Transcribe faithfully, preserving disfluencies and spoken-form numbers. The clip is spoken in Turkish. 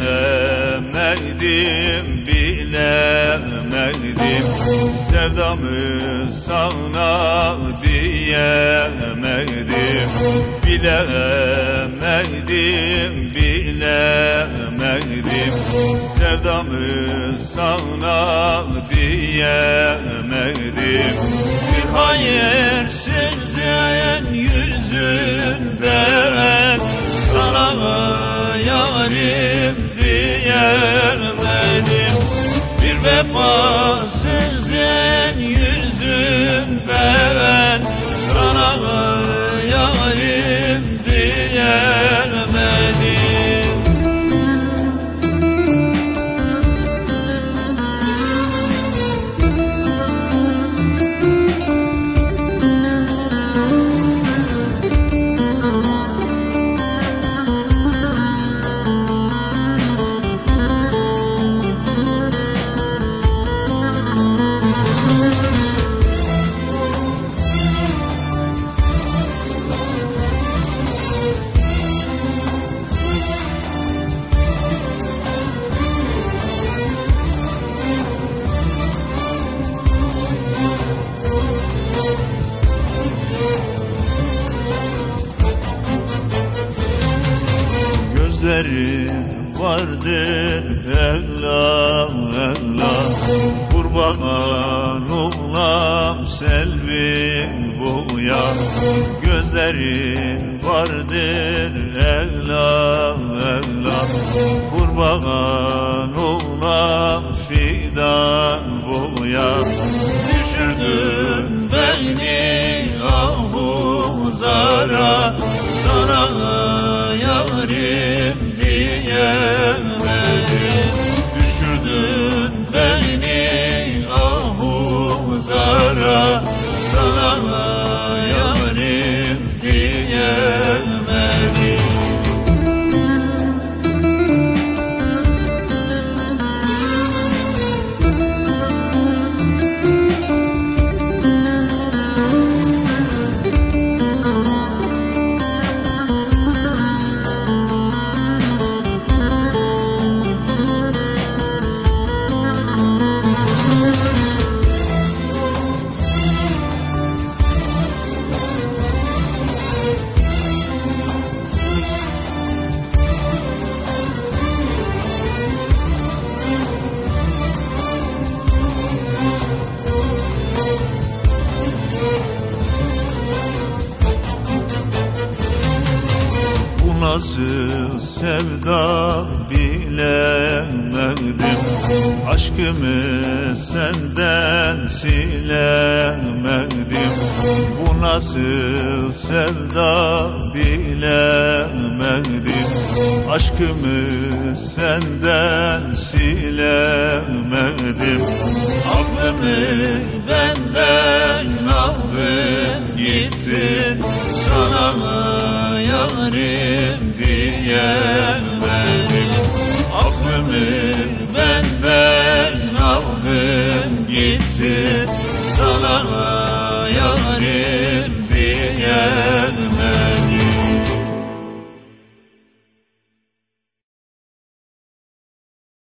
bilemedim, bilemedim. Sevdamı sana diyemedim. Bilemedim, bilemedim. Sevdamı sana diyemedim. Bir hayırsızın yüzünden sana yarim diyemedim. Bir vefasızın yüzünden sana yarim diyemedim. Gözlerin vardır Ella, Ella. Kurban olam selvi buya. Gözlerin vardır Ella, Ella. Kurban olam fidan buya. Düşürdün beni ahuzara, sana yarim diyemedim. Düşürdün beni ahuzara, sana yarim diyemedim. Nasıl sevda bilemedim. Aşkımı senden silemedim. Bu nasıl sevda bilemedim. Aşkımı senden silemedim. Aklımı benden aldın gittin, sana yarim diyemedim. Aklımı benden aldın gittin, sana